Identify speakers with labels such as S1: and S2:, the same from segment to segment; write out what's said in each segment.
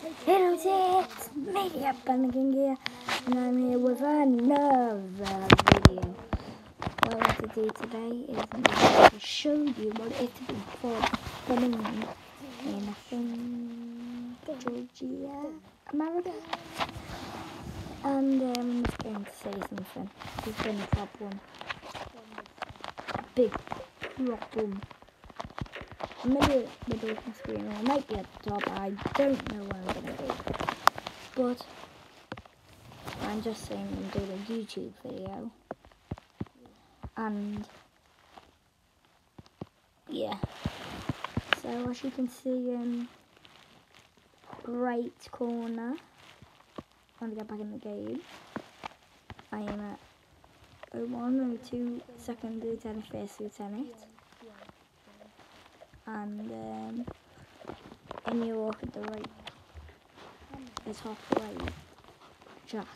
S1: Hello, it's Media Panicking here, and I'm here with another video. What I want to do today is I'm going to show you what it's been for filming in, I think, Georgia, America. And I'm just going to say something. There's been a problem. A big problem. Maybe middle of the screen, or it might be at the top. I don't know where I'm gonna be, but I'm just saying I'm doing a YouTube video, and yeah. So as you can see in right corner, when I get back in the game, I am at 01, 02, second lieutenant, first lieutenant. And in your walk at the right, the top right chat.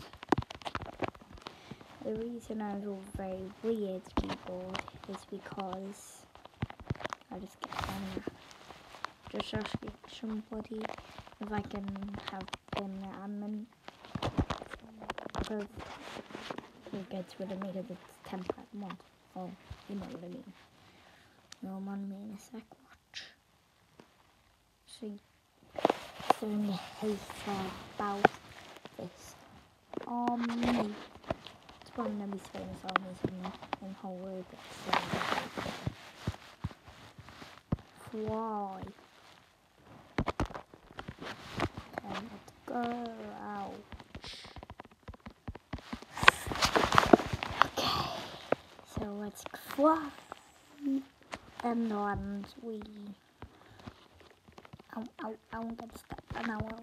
S1: The reason I have a very weird keyboard is because I just get on. Just asking somebody if I can have them admin, because it gets rid of me because it's template mod. Oh, you know what I mean. No, I'm on me in a sec. See, so only hate about this army. It's one of the most famous armies in the whole world. Fly. Okay, let's go. Ouch. Okay, so let's fly. And land we. I won't get stuck. And I will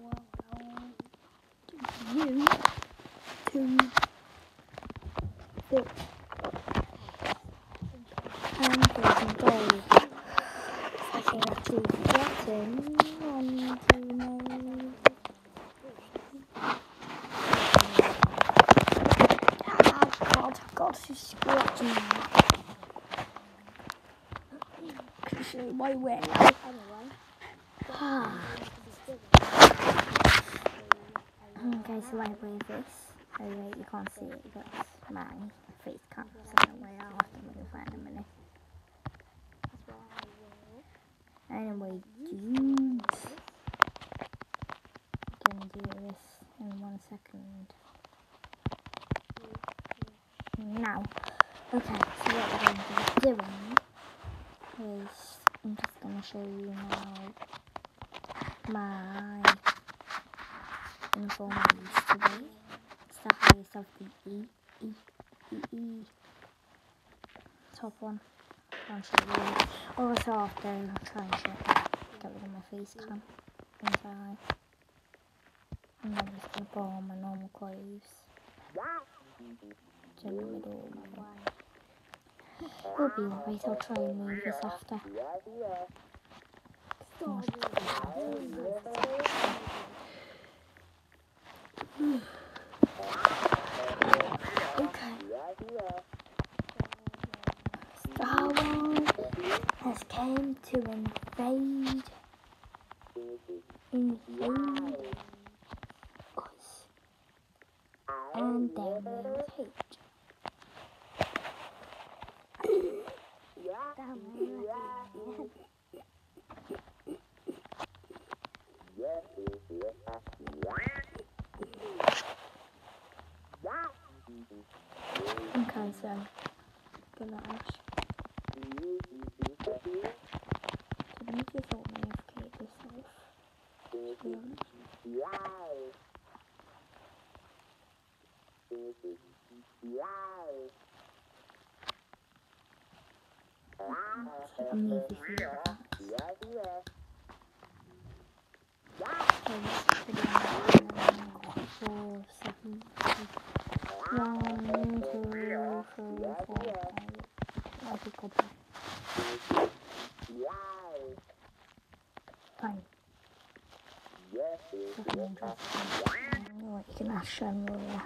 S1: you to the and gold. I think that's getting on to my God, she's squatting. Can show you my way now. Okay, so I believe this. Oh wait, you can't see it because my face cam. So don't worry, I'll have to move that in a minute. Anyway, dudes, I'm gonna do this in 1 second. Now, okay, so what we're going to be doing is I'm just gonna show you now my uniform I used to be. Start by yourself the E. Top one. I'll show you. Also after I'll try and get rid of my face cam inside. And then I'm just gonna put on my normal clothes. It's in the middle of my way. It'll be alright, I'll try and move this after. Okay. Star Wars has came to invade us, and then we will hate. Okay, so gonna ask to make this all AFK yourself, to be honest. So I'm easy for you guys. So let's put it on 4 seconds. 1, 2, 3, 4, 5. I'll be good. Fine. Nothing interesting. What you can ask Shenmue.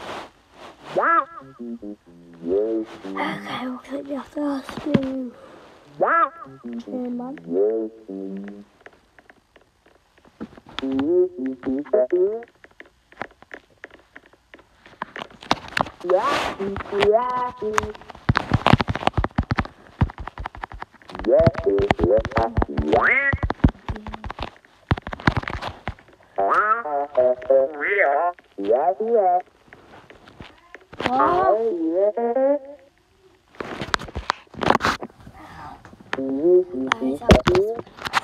S1: Okay, we'll click the first screw. Man. Guys, I'm just